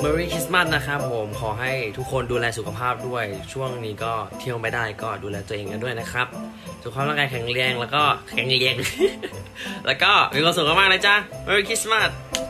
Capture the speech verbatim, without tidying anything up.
Merry Christmas นะครับผมขอให้ทุกคนดูแลสุขภาพด้วยช่วงนี้ก็เที่ยวไม่ได้ก็ดูแลตัวเองกันด้วยนะครับสุขภาพร่างกายแข็งแรงแล้วก็แข็งแรงแล้วก็มีความสุขมากๆนะจ๊ะ Merry Christmas